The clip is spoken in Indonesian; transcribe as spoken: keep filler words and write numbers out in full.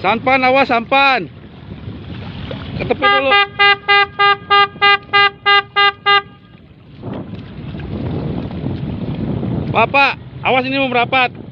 Sampan, awas sampan. Ke tepi dulu. Bapak, awas ini mau merapat.